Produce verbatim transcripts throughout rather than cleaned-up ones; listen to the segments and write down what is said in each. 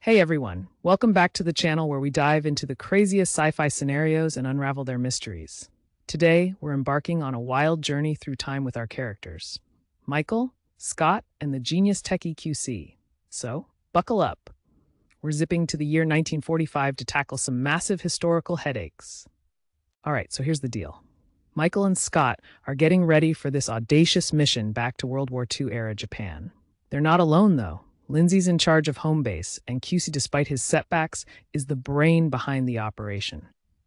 Hey everyone, welcome back to the channel where we dive into the craziest sci-fi scenarios and unravel their mysteries. Today, we're embarking on a wild journey through time with our characters, Michael, Scott, and the genius techie Q C. So, buckle up. We're zipping to the year nineteen forty-five to tackle some massive historical headaches. All right, so here's the deal. Michael and Scott are getting ready for this audacious mission back to World War two era Japan. They're not alone, though. Lindsay's in charge of home base, and Q C, despite his setbacks, is the brain behind the operation.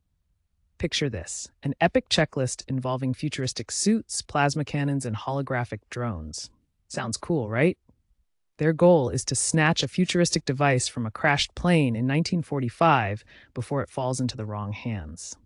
Picture this, an epic checklist involving futuristic suits, plasma cannons, and holographic drones. Sounds cool, right? Their goal is to snatch a futuristic device from a crashed plane in nineteen forty-five before it falls into the wrong hands.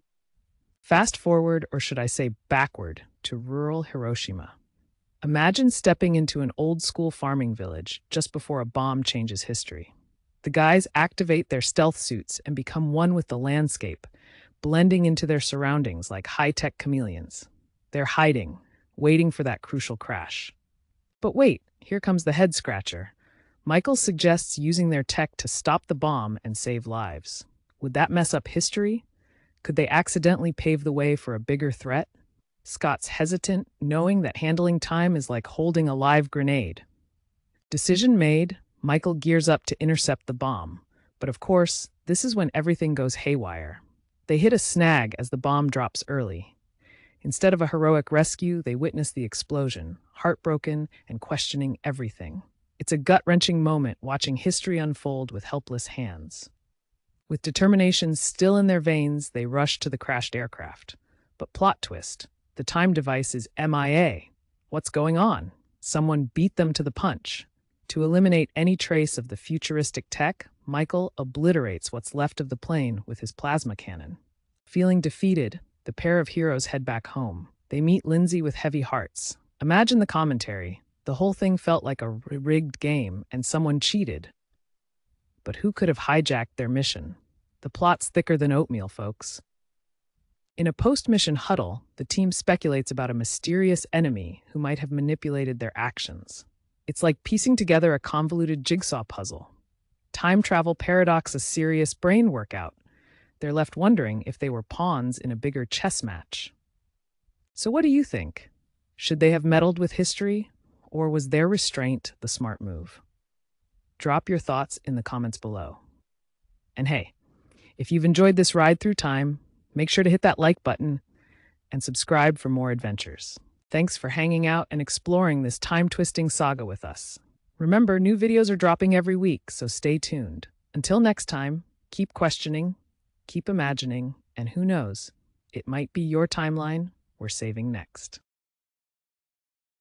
Fast forward, or should I say backward, to rural Hiroshima. Imagine stepping into an old-school farming village just before a bomb changes history. The guys activate their stealth suits and become one with the landscape, blending into their surroundings like high-tech chameleons. They're hiding, waiting for that crucial crash. But wait, here comes the head-scratcher. Michael suggests using their tech to stop the bomb and save lives. Would that mess up history? Could they accidentally pave the way for a bigger threat? Scott's hesitant, knowing that handling time is like holding a live grenade. Decision made, Michael gears up to intercept the bomb. But of course, this is when everything goes haywire. They hit a snag as the bomb drops early. Instead of a heroic rescue, they witness the explosion, heartbroken and questioning everything. It's a gut-wrenching moment watching history unfold with helpless hands. With determination still in their veins, they rush to the crashed aircraft. But plot twist. The time device is M I A. What's going on? Someone beat them to the punch. To eliminate any trace of the futuristic tech, Michael obliterates what's left of the plane with his plasma cannon. Feeling defeated, the pair of heroes head back home. They meet Lindsay with heavy hearts. Imagine the commentary. The whole thing felt like a rigged game, and someone cheated. But who could have hijacked their mission? The plot's thicker than oatmeal, folks. In a post-mission huddle, the team speculates about a mysterious enemy who might have manipulated their actions. It's like piecing together a convoluted jigsaw puzzle. Time travel paradox a serious brain workout. They're left wondering if they were pawns in a bigger chess match. So what do you think? Should they have meddled with history, or was their restraint the smart move? Drop your thoughts in the comments below. And hey, if you've enjoyed this ride through time, make sure to hit that like button and subscribe for more adventures. Thanks for hanging out and exploring this time-twisting saga with us. Remember, new videos are dropping every week, so stay tuned. Until next time, keep questioning, keep imagining, and who knows, it might be your timeline we're saving next.